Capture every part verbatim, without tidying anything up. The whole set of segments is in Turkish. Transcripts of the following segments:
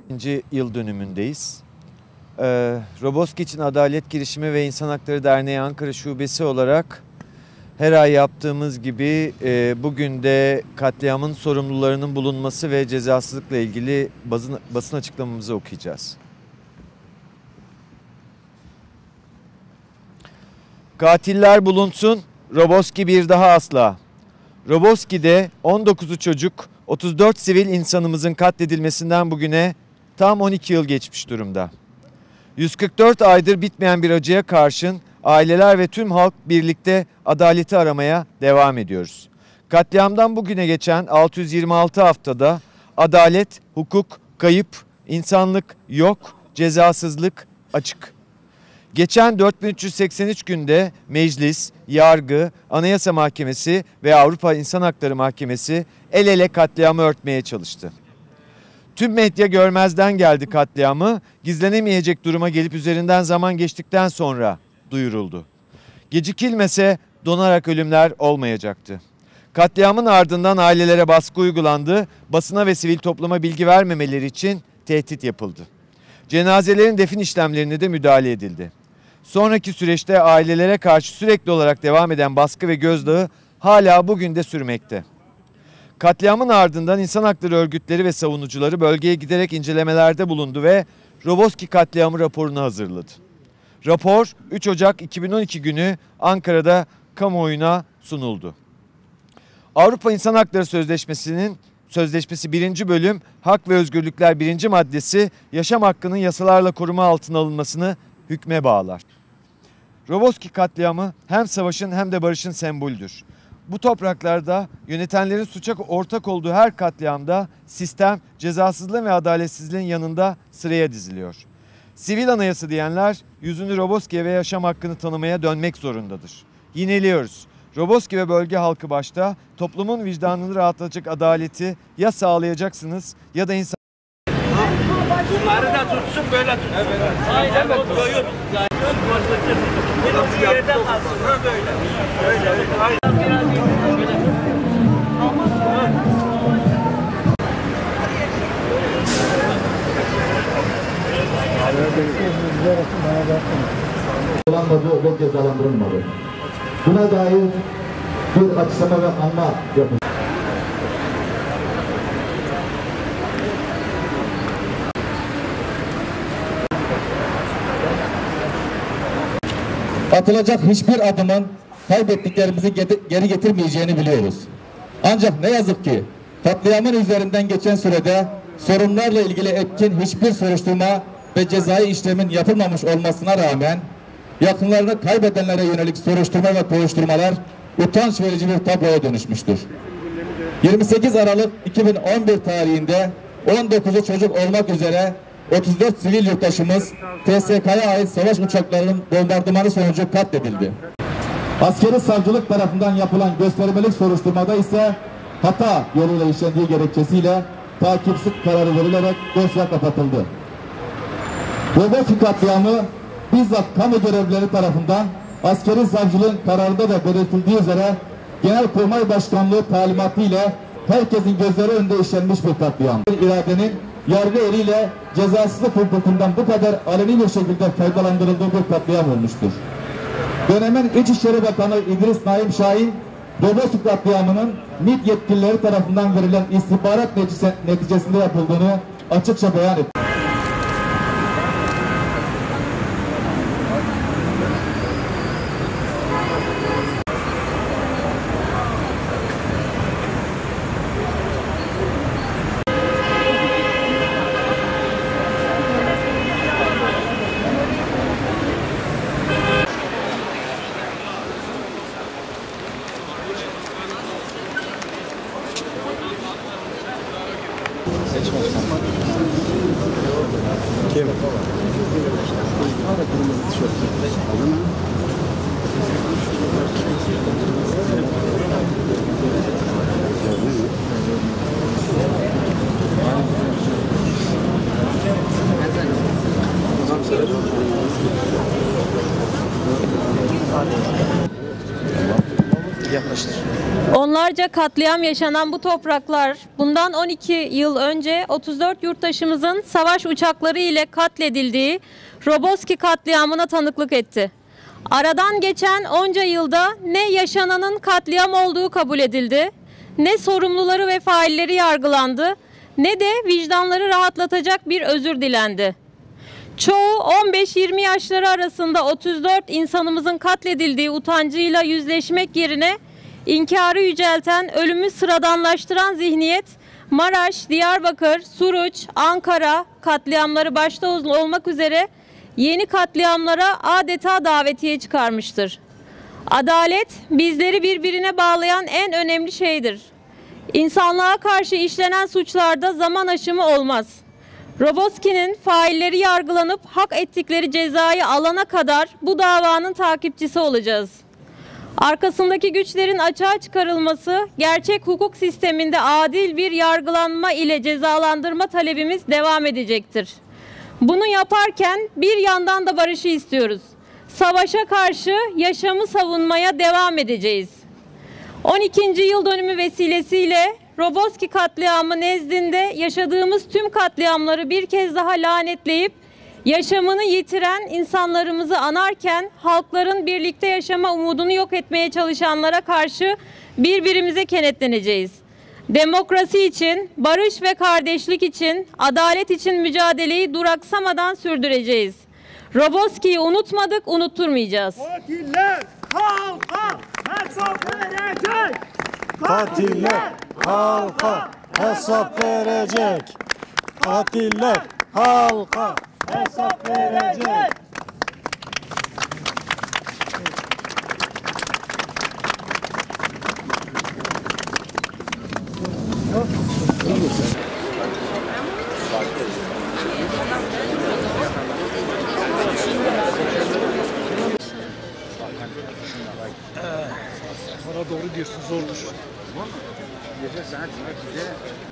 ikinci yıl dönümündeyiz. Ee, Roboski için Adalet Girişimi ve İnsan Hakları Derneği Ankara Şubesi olarak her ay yaptığımız gibi e, bugün de katliamın sorumlularının bulunması ve cezasızlıkla ilgili basın, basın açıklamamızı okuyacağız. Katiller bulunsun, Roboski bir daha asla. Roboski'de on dokuzu çocuk, otuz dört sivil insanımızın katledilmesinden bugüne tam on iki yıl geçmiş durumda. yüz kırk dört aydır bitmeyen bir acıya karşın aileler ve tüm halk birlikte adaleti aramaya devam ediyoruz. Katliamdan bugüne geçen altı yüz yirmi altı haftada adalet, hukuk, kayıp, insanlık yok, cezasızlık açık. Geçen dört bin üç yüz seksen üç günde meclis, yargı, Anayasa Mahkemesi ve Avrupa İnsan Hakları Mahkemesi el ele katliamı örtmeye çalıştı. Tüm medya görmezden geldi katliamı, gizlenemeyecek duruma gelip üzerinden zaman geçtikten sonra duyuruldu. Gecikilmese donarak ölümler olmayacaktı. Katliamın ardından ailelere baskı uygulandı, basına ve sivil topluma bilgi vermemeleri için tehdit yapıldı. Cenazelerin defin işlemlerine de müdahale edildi. Sonraki süreçte ailelere karşı sürekli olarak devam eden baskı ve gözdağı hala bugün de sürmekte. Katliamın ardından insan hakları örgütleri ve savunucuları bölgeye giderek incelemelerde bulundu ve Roboski katliamı raporunu hazırladı. Rapor üç Ocak iki bin on iki günü Ankara'da kamuoyuna sunuldu. Avrupa İnsan Hakları Sözleşmesi'nin Sözleşmesi birinci bölüm Hak ve Özgürlükler birinci maddesi yaşam hakkının yasalarla koruma altına alınmasını hükme bağlar. Roboski katliamı hem savaşın hem de barışın sembolüdür. Bu topraklarda yönetenlerin suça ortak olduğu her katliamda sistem cezasızlığın ve adaletsizliğin yanında sıraya diziliyor. Sivil anayasa diyenler yüzünü Roboski'ye ve yaşam hakkını tanımaya dönmek zorundadır. Yineliyoruz. Roboski ve bölge halkı başta toplumun vicdanını rahatlatacak adaleti ya sağlayacaksınız ya da insan... Bunları da tutsun böyle tutsun. Evet. Aynen evet. Doyur. Yani bir yerde kalsın. Böyle. Böyle. Aynen. Kullanmadı ve cezalandırılmadı. Buna dair bir açıklama ve anma yapın. Atılacak hiçbir adımın kaybettiklerimizi geri getirmeyeceğini biliyoruz. Ancak ne yazık ki katliamın üzerinden geçen sürede sorunlarla ilgili etkin hiçbir soruşturma ve cezai işlemin yapılmamış olmasına rağmen yakınlarını kaybedenlere yönelik soruşturma ve kovuşturmalar utanç verici bir tabloya dönüşmüştür. yirmi sekiz Aralık iki bin on bir tarihinde on dokuzu çocuk olmak üzere otuz dört sivil yurttaşımız T S K'ya ait savaş uçaklarının bombardımanı sonucu katledildi. Askeri savcılık tarafından yapılan göstermelik soruşturmada ise hata yoluyla işlendiği gerekçesiyle takipsiz kararı verilerek dosya kapatıldı. Roboski katliamı bizzat kamu görevlileri tarafından askeri savcılığın kararında da belirtildiği üzere Genelkurmay Başkanlığı talimatı ile herkesin gözleri önünde işlenmiş bir katliam. Bir iradenin yargı eliyle cezasızlık hukukundan bu kadar aleni bir şekilde faydalandırıldığı bir katliam olmuştur. Dönemin İçişleri Bakanı İdris Naim Şahin, Roboski katliamının MİT yetkilileri tarafından verilen istihbarat neticesinde yapıldığını açıkça beyan etti. Kim? Yaklaştır. Onlarca katliam yaşanan bu topraklar bundan on iki yıl önce otuz dört yurttaşımızın savaş uçakları ile katledildiği Roboski katliamına tanıklık etti. Aradan geçen onca yılda ne yaşananın katliam olduğu kabul edildi, ne sorumluları ve failleri yargılandı, ne de vicdanları rahatlatacak bir özür dilendi. Çoğu on beş yirmi yaşları arasında otuz dört insanımızın katledildiği utancıyla yüzleşmek yerine İnkarı yücelten, ölümü sıradanlaştıran zihniyet, Maraş, Diyarbakır, Suruç, Ankara katliamları başta olmak üzere yeni katliamlara adeta davetiye çıkarmıştır. Adalet, bizleri birbirine bağlayan en önemli şeydir. İnsanlığa karşı işlenen suçlarda zaman aşımı olmaz. Roboski'nin failleri yargılanıp hak ettikleri cezayı alana kadar bu davanın takipçisi olacağız. Arkasındaki güçlerin açığa çıkarılması, gerçek hukuk sisteminde adil bir yargılanma ile cezalandırma talebimiz devam edecektir. Bunu yaparken bir yandan da barışı istiyoruz. Savaşa karşı yaşamı savunmaya devam edeceğiz. on ikinci yıl dönümü vesilesiyle Roboski katliamı nezdinde yaşadığımız tüm katliamları bir kez daha lanetleyip yaşamını yitiren insanlarımızı anarken halkların birlikte yaşama umudunu yok etmeye çalışanlara karşı birbirimize kenetleneceğiz. Demokrasi için, barış ve kardeşlik için, adalet için mücadeleyi duraksamadan sürdüreceğiz. Roboski'yi unutmadık, unutturmayacağız. Katiller halka hesap verecek. Katiller halka hesap verecek. Katiller halka hesap verecek. Bana doğru diyorsun, zordur. Gece saat sekizde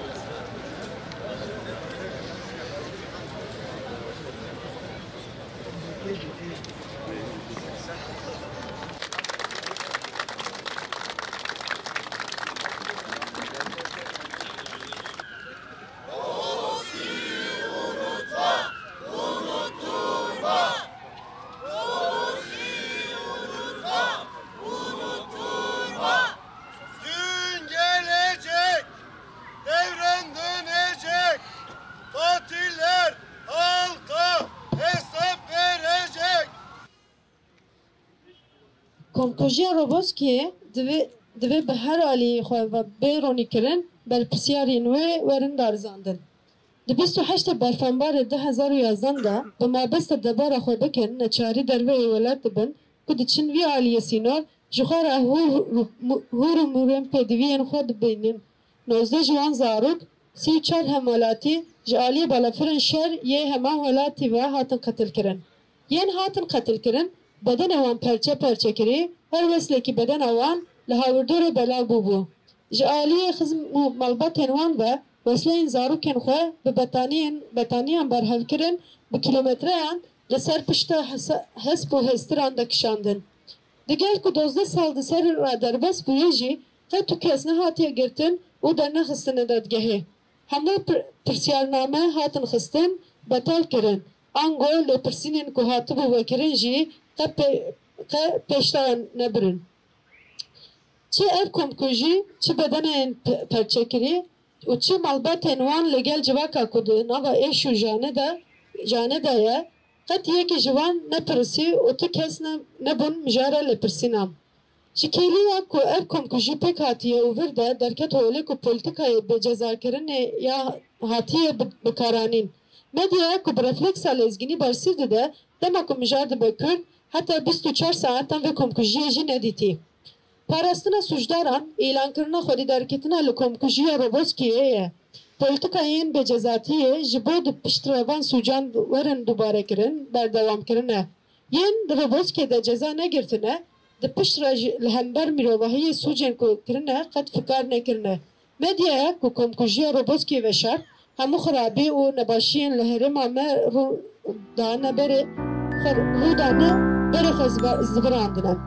Komkujiya Roboski'ye divê bi her aliyê xwe ve bêronî kirin berpirsiyarên wê werin darizandin. Di bîst û heştê berfembarê di hezar û yazdan de bi mabesta debara xwe bikin neçarî derveyê welat dibin ku diçin vî aliyê sînor ji xwe re hûr û mûrên pêdiviyên xwe dibînin. Nozdeh ji wan zarok, sî û çar hemalatî ji aliyê balafirên şer yê heman welatî ve hatin qetilkirin. Yên hatin qetilkirin, bedenê wan perçe perçe kirî, her weslekî bedena wan li hawirdorê belav bûbû. Ji aliyê xizm û malbatên wan ve wesleyên zarokên xwe bi betaniyên betaniyan berhev kirin, bi kilometreyan li ser pişta hesp û hestiran de kişandin. Digel ku dozdeh sal di ser re derbas bûye jî qet û kes nehatiye girtin û dernexistine dadgehê. Hemû pirsyarname hatin xistin, betal kirin. Ango lêpirsînên ku hatibû vekirin jî qe pêştayan nebirin. Çi ev komkujî, çi bedenên perçekirî û çi malbatên wan li gel civaka ku di nava êş û janê de janê de ye, qet yekê ji wan nepirsî û ti kes nebûn mijara lêpirsînan. Ji kêliya ku ev komkujî pêk hatiye û vir de derket holê ku polîtikayê bêcezakirinê ya hatiye bikaranîn. Medyaya ku bi refleksa lezgînî bersîv dide, dema ku mijar dibe Kurd, heta bîst û çar saetan vê komkujiyê jî nedîtî. Parastina suçdaran, îlankirina xwedî derketina li komkujiya Roboski'ye ye. Polîtikayên bêcezatiyê ji bo di piştrevan sûcan werin dubarekirin, berdewamkirin e. Yên di Roboski'ye de ceza negirtine, di piştre li hember mirovahiyê sûcên ku kirine qet fikar nekirine. Medyaya ku komkujiya Roboski'ye veşar, hemû xirabî û nebaşiyên li herêma me rû dane berê xwe rû dane berê xwe zibirandine.